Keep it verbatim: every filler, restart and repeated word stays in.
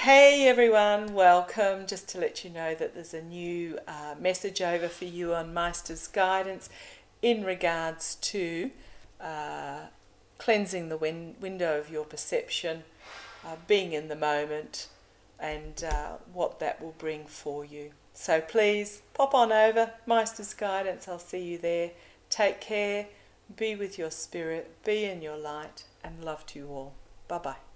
Hey everyone, welcome. Just to let you know that there's a new uh, message over for you on Maighstir's guidance in regards to uh, cleansing the win window of your perception, uh, being in the moment, and uh, what that will bring for you. So please pop on over, Maighstir's guidance. I'll see you there. Take care, be with your spirit, be in your light, and love to you all. Bye bye.